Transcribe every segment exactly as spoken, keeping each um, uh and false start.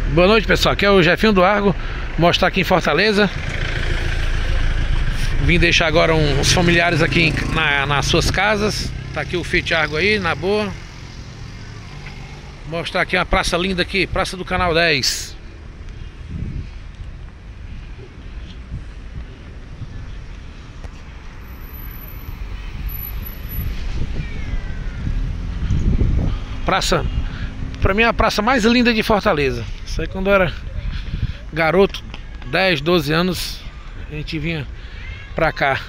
Boa noite, pessoal, aqui é o Jefinho do Argo. Mostrar aqui em Fortaleza. Vim deixar agora uns familiares aqui na, nas suas casas. Tá aqui o Fiat Argo aí, na boa. Mostrar aqui uma praça linda aqui, Praça do Canal dez. Praça, pra mim é a praça mais linda de Fortaleza. Isso aí quando eu era garoto, dez, doze anos, a gente vinha pra cá.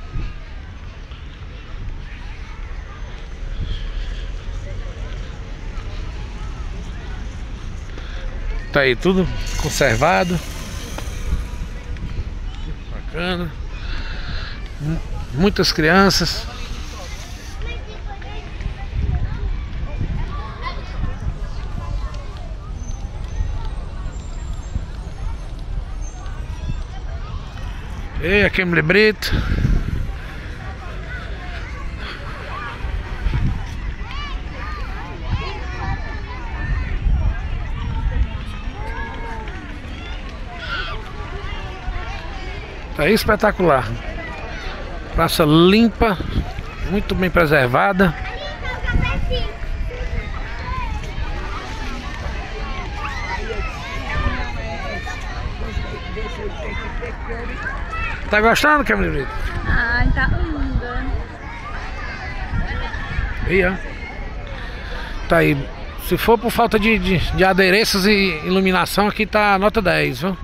Tá aí tudo conservado. Bacana. Muitas crianças. E aqui é Emily Brito. Tá aí, espetacular. Praça limpa, muito bem preservada. Tá gostando, Camila Brito? Ai, tá linda. Aí, ó. Tá aí. Se for por falta de, de, de adereços e iluminação, aqui tá nota dez, viu?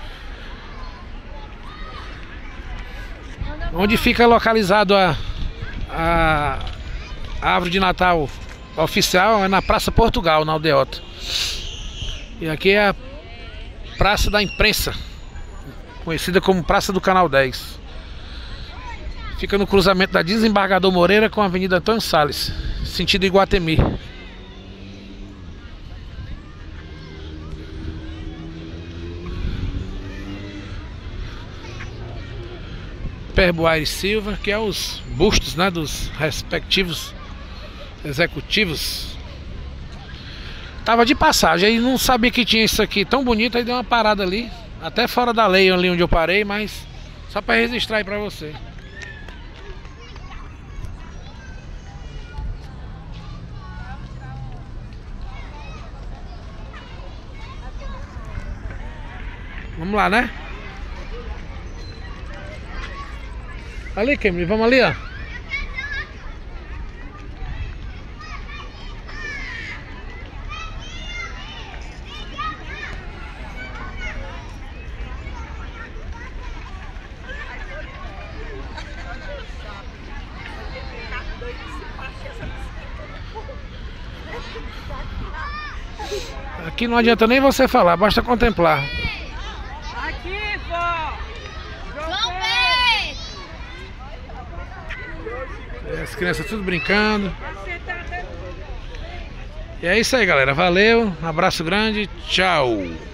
Onde fica localizado a, a, a árvore de Natal oficial é na Praça Portugal, na Aldeota. E aqui é a Praça da Imprensa, conhecida como Praça do Canal dez. Fica no cruzamento da Desembargador Moreira com a Avenida Antônio Salles, sentido Iguatemi. Perbuaire Silva, que é os bustos, né, dos respectivos executivos. Tava de passagem e não sabia que tinha isso aqui tão bonito, aí deu uma parada ali. Até fora da lei ali onde eu parei, mas só para registrar aí para você. Vamos lá, né? Ali, Kemily, vamos ali, ó. Aqui não adianta nem você falar, basta contemplar. Aqui, pô! João Pedro! As crianças tudo brincando. E é isso aí, galera. Valeu, um abraço grande, tchau.